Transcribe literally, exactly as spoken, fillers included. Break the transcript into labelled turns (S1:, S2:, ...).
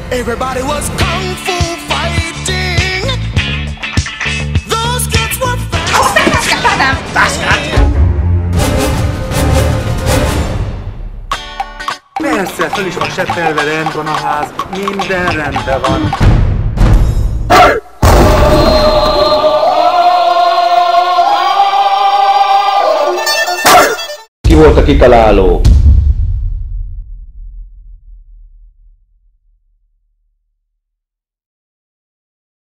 S1: Everybody was kung fu fighting. Those kids were fast.
S2: Hoztál táskát, Ádám!
S3: Táskát?
S4: Persze, föl is van seppelve, rend van a ház, minden rendben van.
S5: Ki volt a kitaláló?